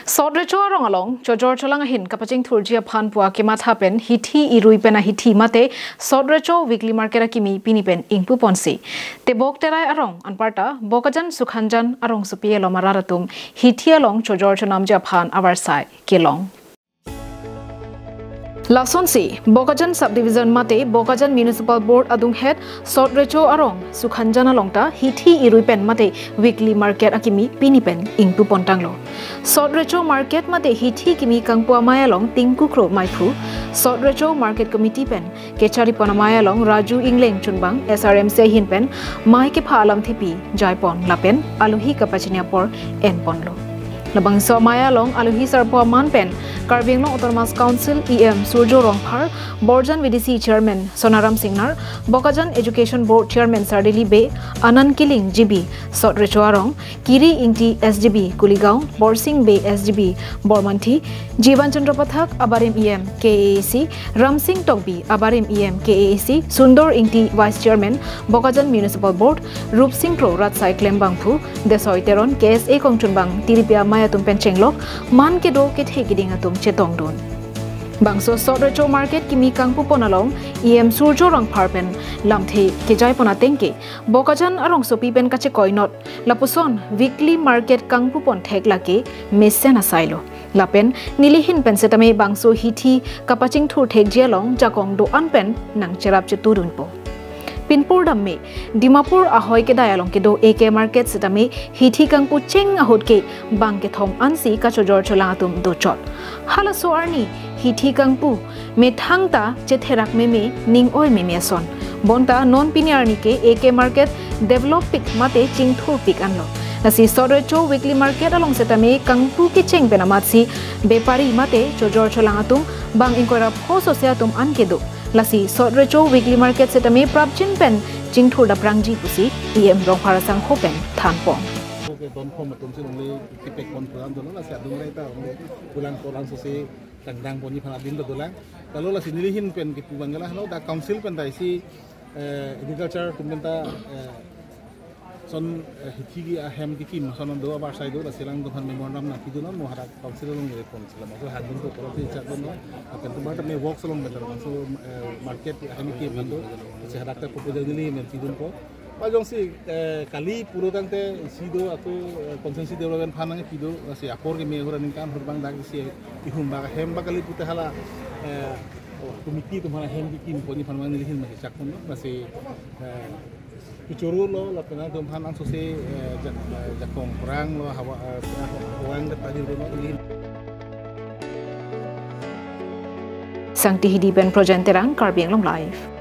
Sot Recho arong along Jojor cholang ahin kapaching Surjya phan pua ke matha pen hithi irui pena hithi mate Sot Recho weekly market akimi pinipen ingpu ponsi te bok terai arong anparta bokajan sukhanjan arong supie lo mararatum hithi along Jojor chonamja phan avarsai kelong Lasonsi, Bokajan Subdivision Mate, Bokajan Municipal Board Adung Head, Sot Recho Arong, Sukhanjana Longta, Hithi Iruipen Mate, Weekly Market Akimi, Pinipen, Ingpu Pontanglo. Sot Recho Market Mate, Hithi Kimi Kangpu Amayalong, Tingku Kro Maipu, Sot Recho Market Committee Pen, Kechari Panamayalong, Raju Ingleng Chunbang, SRM Sehin Pen, Maike Phalam Thipi, Jaipon, Lapen, Aluhi Kapachiniapor, En Ponlo. Labang so Mayalong, Aluhi Sarpo Manpen, Karbing Autonomous Council EM Surjya Rongphar, Borjan VDC Chairman Sonaram Singnar, Bokajan Education Board Chairman Sardili Be, Anan Kiling GB, Sot Recho Arong, Kiri Ingti SGB Kuligao, Borsing Bay SGB Bormanti, Jivan Chandrapathak Abarim EM KAAC, Ramsing Tokbi Abarim EM KAAC, Sundor Ingti Vice Chairman Bokajan Municipal Board, Rup Singh Pro Ratsai Klembangpu, Desoi Teron KSA Kongchunbang Tiripia Mayatum Penchenglok, Man Kedo Kethegiding Atum Chetong Don. Bangso Sot Recho Market Kimi Kangpu Ponalong, EM Surjya Rongphar Pen, Lamthe Kejai Ponatengke, Bokajan Arong Sopi Pen Kache Koinot, Lapuson, Weekly Market Kangpu Pon Thek Lake, Messen Asailo. Lapen, Nilihin Pen Setame Bangso Hithi, Kapaching Thur Thek Jelong, Jakong Do Anpen, Nang Cherap Cheturunpo. Pinpur damme Dimapur ahoy ke dayalong ke do AK market setame hithi kangpu cheng ahot ke bang ke thong ansi ka chojor cholatum do chot hala so arni hithi kangpu me thangta chetherak me ning oi me son bonta non piniarni ke AK market develop pik mate chingthur pik anlo nasi Sot Recho weekly market along setame kangpu ke cheng penamatsi bepari mate chojor cholangatum bang inkora phoso seatum ankedo Lasi Sot Recho weekly market setame prabchin pen jingthur da prangji pusi EM Rongphar sang hopen thanpong don phom matum se nongli tipek kon puran don la sia dung lai ta pulan koran so se tangdang poni phana din do dolang kalau la sinilihin pen ki bangala no da council pen dai si agriculture tumenta son hithigi ahem ki kim son do abar sai do la silang do phan memorandum na ki do no mohara council long re kon sila ma so handun to koroti chat do no akan to bar me work salong betar so market ahem ki bando se harakta proposal dili men ki dun ko Pajong si kali puro tante sido atau konsensi development panang kido si akor ke mehora ningkan hurbang dag si ihum baga hem bakali pute hala komiti tu mana hem bikin poni panang nilihin masih cakun masih kucuru lo la pena dom panang sose jakong perang lo hawa hawan tadi lo nilihin Sang Tihidi Ben Projenterang Karbiang Long Live